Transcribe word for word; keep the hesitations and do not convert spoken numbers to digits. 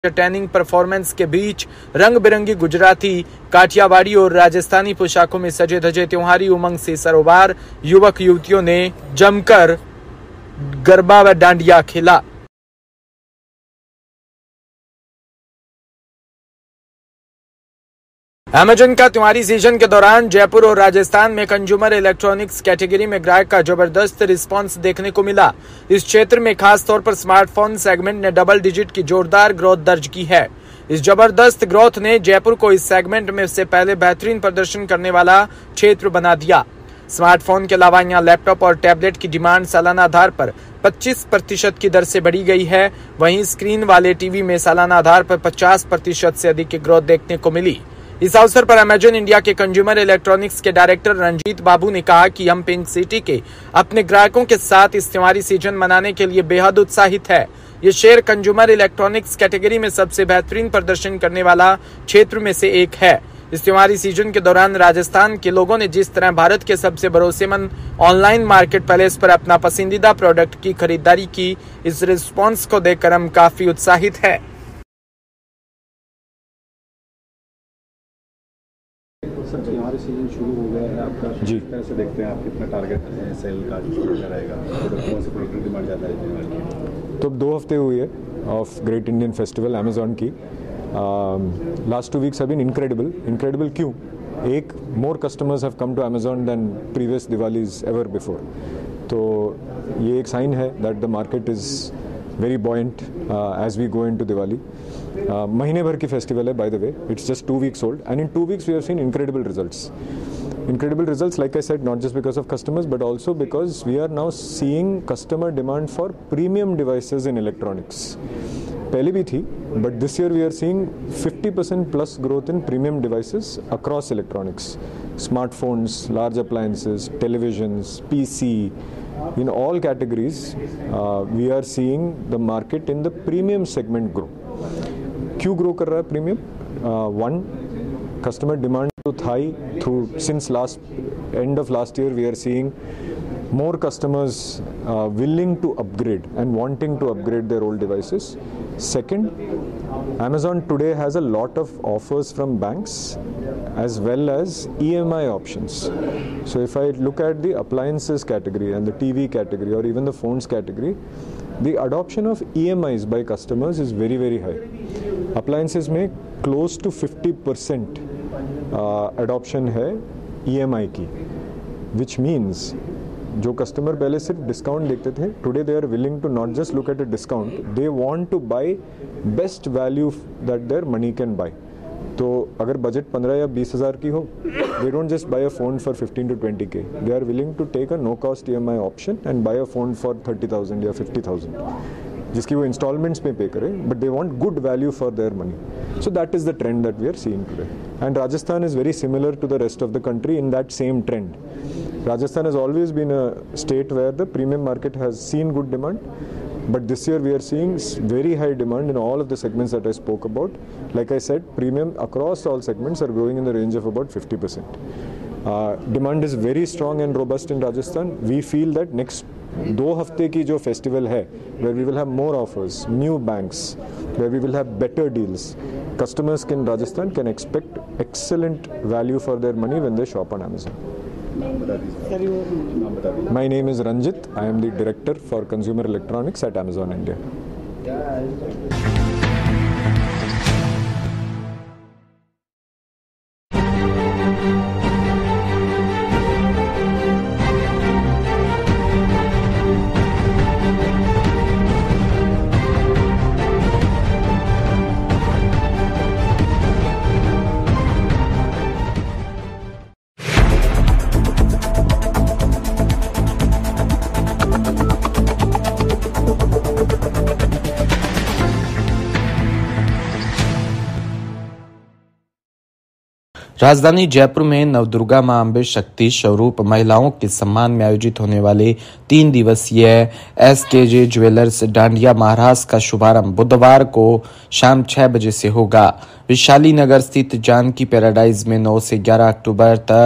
Entertaining performance के बीच रंग बिरंगी गुजराती, काठियावाड़ी और राजस्थानी पोशाकों में सजे धजे त्योहारी उमंग से सरोबार युवक युवतियों ने जमकर गरबा व डांडिया खेला। अमेजन का त्योहारी सीजन के दौरान जयपुर और राजस्थान में कंज्यूमर इलेक्ट्रॉनिक्स कैटेगरी में ग्राहक का जबरदस्त रिस्पांस देखने को मिला। इस क्षेत्र में खास तौर पर स्मार्टफोन सेगमेंट ने डबल डिजिट की जोरदार ग्रोथ दर्ज की है। इस जबरदस्त ग्रोथ ने जयपुर को इस सेगमेंट में से पहले बेहतरीन प्रदर्शन करने वाला क्षेत्र बना दिया। स्मार्टफोन के अलावा यहाँ लैपटॉप और टैबलेट की डिमांड सालाना आधार पर पच्चीस प्रतिशत की दर से बढ़ी गई है। वहीं स्क्रीन वाले टीवी में सालाना आधार पर पचास प्रतिशत से अधिक की ग्रोथ देखने को मिली। इस अवसर पर अमेजन इंडिया के कंज्यूमर इलेक्ट्रॉनिक्स के डायरेक्टर रंजीत बाबू ने कहा कि हम पिंक सिटी के अपने ग्राहकों के साथ इस त्योहारी सीजन मनाने के लिए बेहद उत्साहित है। ये शेयर कंज्यूमर इलेक्ट्रॉनिक्स कैटेगरी में सबसे बेहतरीन प्रदर्शन करने वाला क्षेत्र में से एक है। इस त्योहारी सीजन के दौरान राजस्थान के लोगों ने जिस तरह भारत के सबसे भरोसेमंद ऑनलाइन मार्केट प्लेस पर अपना पसंदीदा प्रोडक्ट की खरीदारी की, इस रिस्पॉन्स को देखकर हम काफी उत्साहित है। सर, त्योहारी सीजन शुरू हो गया है आपका, जी कैसे देखते हैं आप? कितना टारगेट है सेल का जो रहेगा? कौन से प्रोडक्ट डिमांड ज़्यादा है? तो दो हफ्ते हुए है of great Indian festival Amazon की। Last two weeks have been incredible. Incredible क्यों? एक, more customers have come to Amazon than previous Diwalis ever before. तो ये एक साइन है that the market is very buoyant uh, as we go into Diwali. Uh, महीने भर की festival है, by the way. It's just two weeks old, and in two weeks we have seen incredible results. Incredible results, like I said, not just because of customers, but also because we are now seeing customer demand for premium devices in electronics. पहले भी थी, but this year we are seeing fifty percent plus growth in premium devices across electronics. Smartphones, large appliances, televisions, P C. In all categories, uh, we are seeing the market in the premium segment grow. क्यों grow कर रहा है premium? Uh, one, customer demand to high through since last end of last year we are seeing more customers uh, willing to upgrade and wanting to upgrade their old devices. Second, Amazon today has a lot of offers from banks as well as E M I options. So if I look at the appliances category and the T V category or even the phones category, the adoption of E M Is by customers is very very high. Appliances में close to fifty percent uh, adoption है E M I की, which means जो customer पहले सिर्फ discount देखते थे, today they are willing to not just look at a discount, they want to buy best value that their money can buy. तो अगर budget पंद्रह या बीस हज़ार की हो, they don't just buy a phone for fifteen to twenty के, they are willing to take a no cost E M I option and buy a phone for thirty thousand या फिफ्टी थाउजेंड, जिसकी वो instalments में pay करें, but they want good value for their money. So that is the trend that we are seeing today, and Rajasthan is very similar to the rest of the country in that same trend. Rajasthan has always been a state where the premium market has seen good demand, but this year we are seeing very high demand in all of the segments that I spoke about. Like I said, premium across all segments are growing in the range of about fifty percent. Uh, demand is very strong and robust in Rajasthan. We feel that next दो हफ्ते की जो festival है, where we will have more offers, new banks, where we will have better deals, customers in Rajasthan can expect excellent value for their money when they shop on Amazon. My name is Ranjit. I am the Director for Consumer Electronics at Amazon India. राजधानी जयपुर में नवदुर्गा मां अम्बे शक्ति स्वरूप महिलाओं के सम्मान में आयोजित होने वाले तीन दिवसीय एस के जे ज्वेलर्स डांडिया महारास का शुभारंभ बुधवार को शाम छह बजे से होगा। विशाली नगर स्थित जानकी पैराडाइज में नौ से ग्यारह अक्टूबर तक